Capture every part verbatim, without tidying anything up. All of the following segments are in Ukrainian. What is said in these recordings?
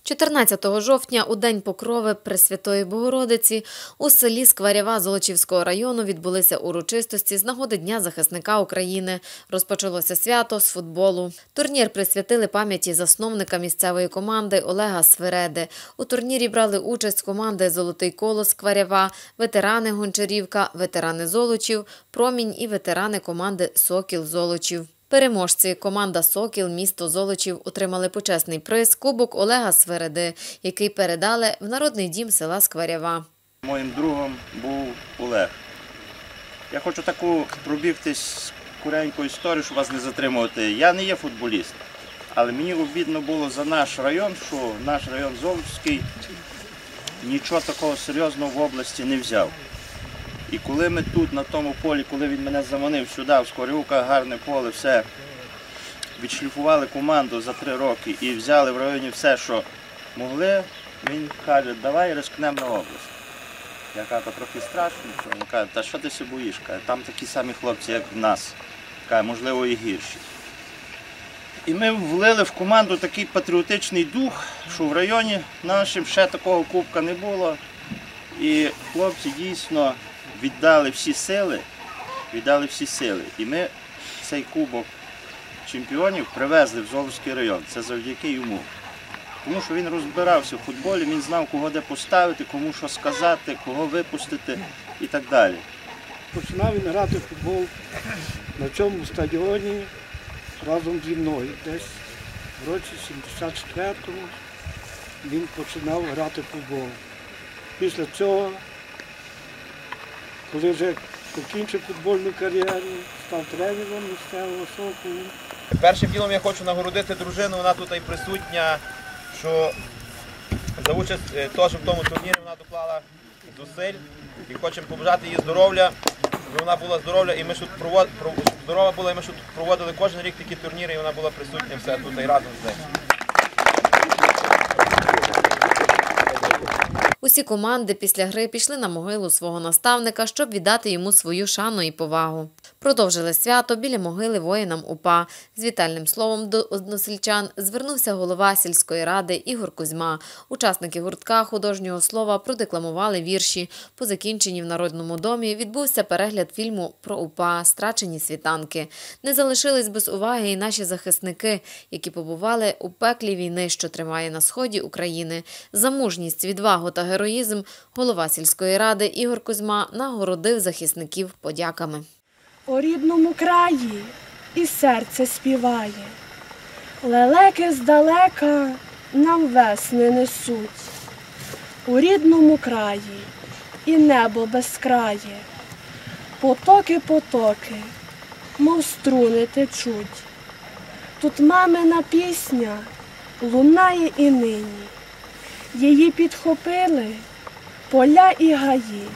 чотирнадцятого жовтня, у День Покрови Пресвятої Богородиці, у селі Скварєва Золочівського району відбулися урочистості з нагоди Дня захисника України. Розпочалося свято з футболу. Турнір присвятили пам'яті засновника місцевої команди Олега Свереди. У турнірі брали участь команди «Золотий колос» Скварєва, ветерани Гончарівка, ветерани Золочів, Промінь і ветерани команди «Сокіл» Золочів. Переможці – команда «Сокіл» місто Золочів отримали почесний приз «Кубок Олега Свереди», який передали в Народний дім села Скварєва. Моїм другом був Олег. Я хочу таку пробігтись коротеньку історію, щоб вас не затримувати. Я не є футболіст, але мені обідно було за наш район, що наш район Золочівський нічого такого серйозного в області не взяв. І коли ми тут, на тому полі, коли він мене заманив сюди, в Скварівка, гарне поле, все, відшліфували команду за три роки і взяли в районі все, що могли, він каже, давай рискнемо на область. Я кажу, трохи страшно, він каже, та що ти себе боїш? Каже, там такі самі хлопці, як в нас, каже, можливо, і гірші. І ми влили в команду такий патріотичний дух, що в районі нашим ще такого кубка не було. І хлопці дійсно віддали всі сили, віддали всі сили. І ми цей кубок чемпіонів привезли в Золочівський район. Це завдяки йому. Тому що він розбирався в футболі, він знав, кого де поставити, кому що сказати, кого випустити і так далі. Починав він грати в футбол на цьому стадіоні разом зі мною. Десь в році сімдесят четвертому він починав грати в футбол. Після цього, коли вже покінчив футбольну кар'єру, став тренером місцевого «Соколу». Першим ділом я хочу нагородити дружину, вона тут і присутня, що за участь теж в тому турнірі вона доклала зусиль. І хочемо побажати їй здоров'я, щоб вона була здорова, і ми тут провод... здорова була, і ми тут проводили кожен рік такі турніри, і вона була присутня все тут і разом з нею. Усі команди після гри пішли на могилу свого наставника, щоб віддати йому свою шану і повагу. Продовжили свято біля могили воїнам УПА. З вітальним словом до односельчан звернувся голова сільської ради Ігор Кузьма. Учасники гуртка художнього слова продекламували вірші. По закінченні в Народному домі відбувся перегляд фільму про УПА «Страчені світанки». Не залишились без уваги і наші захисники, які побували у пеклі війни, що триває на сході України. За мужність, відвагу та героїзм голова сільської ради Ігор Кузьма нагородив захисників подяками. У рідному краї і серце співає, лелеки здалека нам весни несуть. У рідному краї і небо безкрає, потоки-потоки, мов струни течуть. Тут мамина пісня лунає і нині, її підхопили поля і гаї,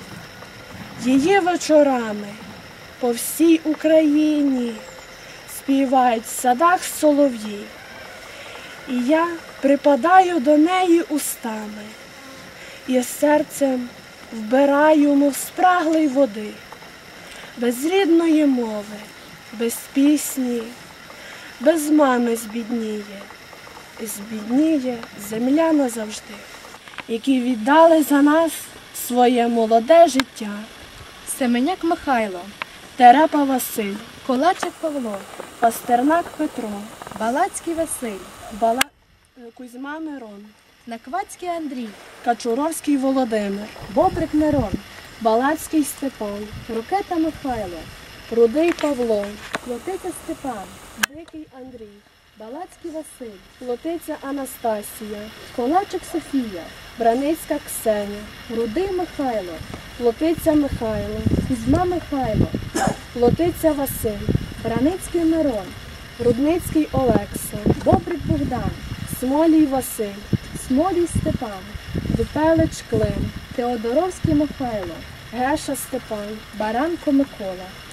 її вечорами по всій Україні співають в садах солов'ї. І я припадаю до неї устами, і серцем вбираю, мов спраглий води. Без рідної мови, без пісні, без мами збідніє, і збідніє земля назавжди, які віддали за нас своє молоде життя. Семеняк Михайло, Терепа Василь, Колачик Павло, Пастернак Петро, Балацький Василь, Бала... Кузьма Мирон, Наквацький Андрій, Качуровський Володимир, Бобрик Мирон, Балацький Степан, Рукета Михайло, Рудий Павло, Лотиця Степан, Дикий Андрій, Балацький Василь, Лотиця Анастасія, Колачик Софія, Браницька Ксеня, Рудий Михайло, Лотиця Михайло, Кузьма Михайло, Лотиця Василь, Браницький Мирон, Рудницький Олекса, Бобрик Богдан, Смолій Василь, Смолій Степан, Дупелич Клим, Теодоровський Михайло, Геша Степан, Баранко Микола,